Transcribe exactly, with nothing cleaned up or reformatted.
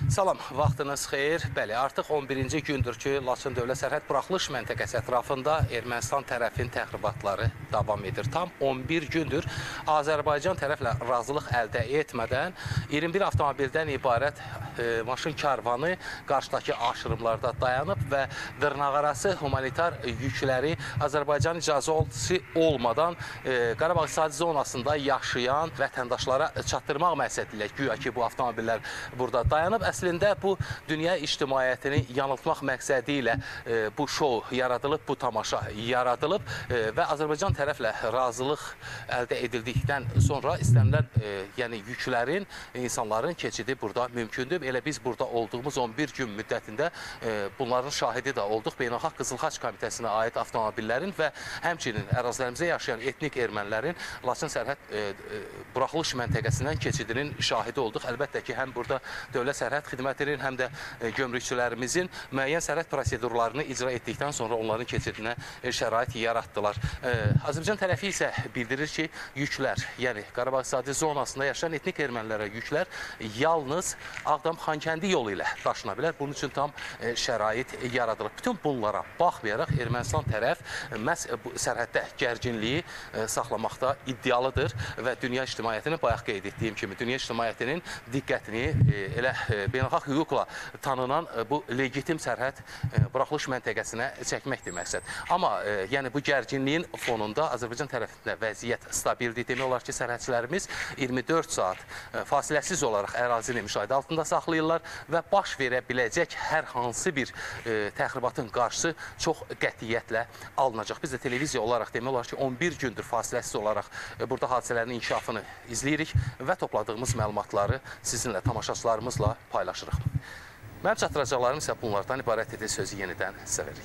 Salam, vaxtınız xeyir. Bəli, artıq on birinci gündür ki, Laçın Dövlət Sərhəd Buraxılış Məntəqəsi ətrafında Ermənistan tərəfin təxribatları davam edir. Tam on bir gündür Azərbaycan tərəflə razılıq əldə etmədən iyirmi bir avtomobildən ibarət e, maşın karvanı qarşıdakı aşırımlarda dayanıb və dırnaqarası humanitar yükləri Azərbaycan icazəsi olmadan e, Qarabağ İqtisadi Zonasında yaşayan vətəndaşlara çatdırmaq məqsədilə güya ki, bu avtomobillər burada dayanıb. Əslində bu dünya ictimaiyyətini yanıltmaq məqsədi ilə e, bu şou yaradılıb, bu tamaşa yaradılıb e, və Azərbaycan tərəflə razılıq əldə edildikdən sonra istənilən e, yəni yüklərin, insanların keçidi burada mümkündür. Elə biz burada olduğumuz on bir gün müddətində e, bunların şahidi də olduq. Beynəlxalq Qızıl Xaç Komitəsinə aid avtomobillərin və həmçinin ərazilərimizə yaşayan etnik ermənilərin Laçın sərhəd e, e, buraxılış məntəqəsindən keçidinin şahidi olduq. Əlbəttə ki, həm burada Dövlət Sərhəd Xidmətinin, həm də e, gömrükçülərimizin müəyyən sərhəd prosedurlarını icra etdikdən sonra onların keçidinə e, şərait yaratdılar. E, Azərbaycan tərəfi isə bildirir ki, yüklər, yəni Qarabağ İqtisadi Zonasında yaşayan etnik ermənilərə yüklər yalnız Ağdam-Xankəndi yolu ilə daşına bilər. Bunun üçün tam e, şərait yaradılıb. Bütün bunlara baxmayaraq Ermənistan tərəf e, məhz bu sərhəddə gərginliyi e, saxlamaqda iddialıdır və dünya ictimaiyyətinin bayaq qeyd etdiyim kimi dünya ictimaiyyətinin diqqətini e, elə e, beynəlxalq hüquqla tanınan e, bu legitim sərhəd e, buraxılış məntəqəsinə çəkməkdir məqsəd. Amma e, yəni bu gərginliyin fonunda Azərbaycan tərəfində vəziyyət stabildir. Demək olar ki, sərhədçilərimiz iyirmi dörd saat e, fasiləsiz olaraq ərazini müşahidə altında saxlayırlar və baş verə biləcək hər hansı bir e, təxribatın qarşısı çox qətiyyətlə alınacaq. Biz də televiziya olaraq demək olar ki, on bir gündür fasiləsiz olaraq e, burada hadisələrin inkişafını izləyirik və topladığımız məlumatları sizinlə, tamaşaçılarımızla paylaşırıq. Mənim çatdıracaqlarım isə bunlardan ibarət edir. Sözü yenidən sizə veririk.